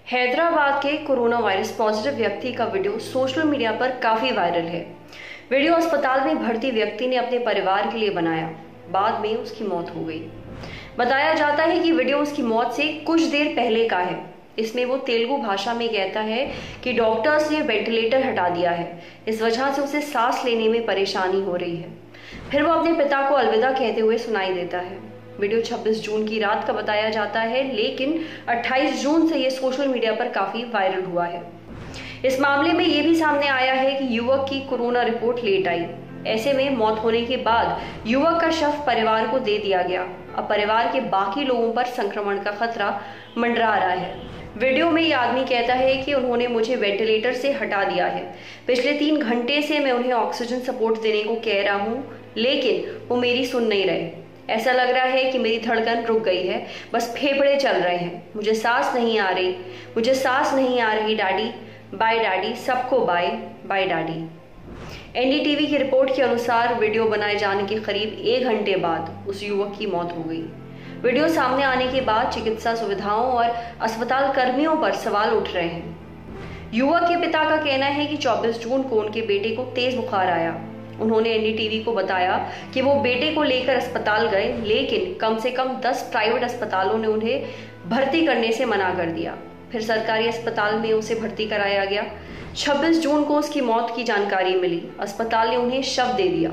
हैदराबाद के corona virus positive व्यक्ति का वीडियो सोशल मीडिया पर काफी वायरल है। वीडियो अस्पताल में भर्ती व्यक्ति ने अपने परिवार के लिए बनाया, बाद में उसकी मौत हो गई। बताया जाता है कि वीडियो उसकी मौत से कुछ देर पहले का है। इसमें वो तेलुगु भाषा में कहता है कि डॉक्टर्स ने वेंटिलेटर हटा दिया है, इस वजह से उसे सांस लेने में परेशानी हो रही है। फिर वो अपने पिता को अलविदा कहते हुए सुनाई देता है। वीडियो 26 जून की रात का बताया जाता है, लेकिन 28 जून से ये सोशल मीडिया पर काफी वायरल हुआ है। इस मामले में ये भी सामने आया है कि युवक की कोरोना रिपोर्ट लेट आई। ऐसे में मौत होने के बाद युवक का शव परिवार को दे दिया गया। अब परिवार के बाकी लोगों पर संक्रमण का खतरा मंडरा रहा है। वीडियो में ये आदमी कहता है कि उन्होंने मुझे वेंटिलेटर से हटा दिया है। पिछले 3 घंटे से मैं उन्हें ऑक्सीजन सपोर्ट देने को कह रहा हूँ, लेकिन वो मेरी सुन नहीं रहे। ऐसा लग रहा है कि मेरी धड़कन रुक गई है, बस फेफड़े चल रहे हैं। मुझे सांस नहीं आ रही डैडी, बाय डैडी, सबको बाय बाय डैडी। एनडीटीवी की रिपोर्ट के अनुसार वीडियो बनाए जाने के करीब 1 घंटे बाद उस युवक की मौत हो गई। वीडियो सामने आने के बाद चिकित्सा सुविधाओं और अस्पताल कर्मियों पर सवाल उठ रहे हैं। युवक के पिता का कहना है कि 24 जून को उनके बेटे को तेज बुखार आया। उन्होंने एनडीटीवी को बताया कि वो बेटे को लेकर अस्पताल गए, लेकिन कम से कम 10 प्राइवेट अस्पतालों ने उन्हें भर्ती करने से मना कर दिया। फिर सरकारी अस्पताल में उसे भर्ती कराया गया। 26 जून को उसकी मौत की जानकारी मिली। अस्पताल ने उन्हें शव दे दिया।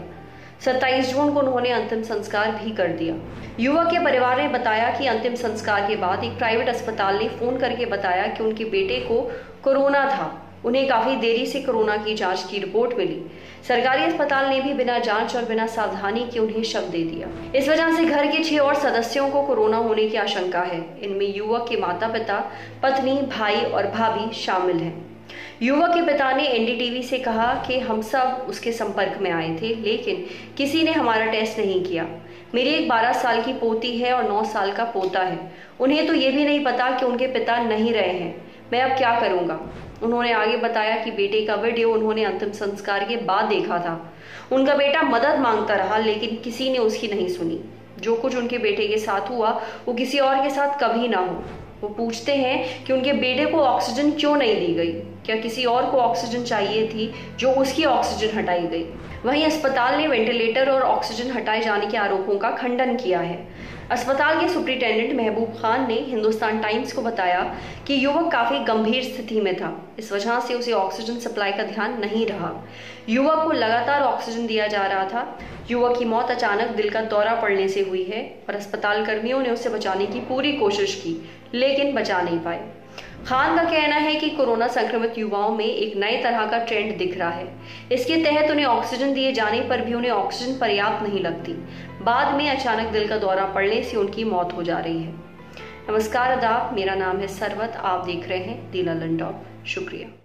27 जून को उन्होंने अंतिम संस्कार भी कर दिया। युवक के परिवार ने बताया कि अंतिम संस्कार के बाद एक प्राइवेट अस्पताल ने फोन करके बताया कि उनके बेटे को कोरोना था। उन्हें काफी देरी से कोरोना की जांच की रिपोर्ट मिली। सरकारी अस्पताल ने भी बिना जांच और बिना सावधानी के उन्हें शव दे दिया। इस वजह से घर के 6 और सदस्यों को कोरोना होने की आशंका है। इनमें युवक के माता पिता, पत्नी, भाई और भाभी शामिल हैं। युवक के पिता ने एनडीटीवी से कहा कि हम सब उसके संपर्क में आए थे, लेकिन किसी ने हमारा टेस्ट नहीं किया। मेरी एक 12 साल की पोती है और 9 साल का पोता है। उन्हें तो ये भी नहीं पता कि उनके पिता नहीं रहे हैं। मैं अब क्या करूंगा। उन्होंने आगे बताया कि बेटे का वीडियो उन्होंने अंतिम संस्कार के बाद देखा था। उनका बेटा मदद मांगता रहा, लेकिन किसी ने उसकी नहीं सुनी। जो कुछ उनके बेटे के साथ हुआ वो किसी और के साथ कभी ना हो। वो पूछते हैं कि उनके बेटे को ऑक्सीजन क्यों नहीं दी गई। क्या किसी और को ऑक्सीजन चाहिए थी जो उसकी ऑक्सीजन हटाई गई। वहीं अस्पताल ने वेंटिलेटर और ऑक्सीजन हटाए जाने के आरोपों का खंडन किया है। अस्पताल के सुप्रिंटेंडेंट महबूब खान ने हिंदुस्तान टाइम्स को बताया कि युवक काफी गंभीर स्थिति में था, इस वजह से उसे ऑक्सीजन सप्लाई का ध्यान नहीं रहा। युवक को लगातार ऑक्सीजन दिया जा रहा था। युवक की मौत अचानक दिल का दौरा पड़ने से हुई है और अस्पताल कर्मियों ने उसे बचाने की पूरी कोशिश की, लेकिन बचा नहीं पाए। खान का कहना है कि कोरोना संक्रमित युवाओं में एक नए तरह का ट्रेंड दिख रहा है। इसके तहत उन्हें ऑक्सीजन दिए जाने पर भी उन्हें ऑक्सीजन पर्याप्त नहीं लगती। बाद में अचानक दिल का दौरा पड़ने से उनकी मौत हो जा रही है। नमस्कार, आदाब, मेरा नाम है सरवत। आप देख रहे हैं दी लंदन टॉक। शुक्रिया।